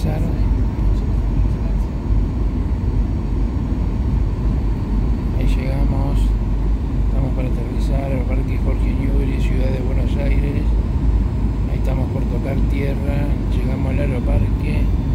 aterrizar. Ahí llegamos. Estamos para aterrizar al Parque Jorge Newbery, Ciudad de Buenos Aires. Ahí estamos por tocar tierra. Llegamos al aeroparque.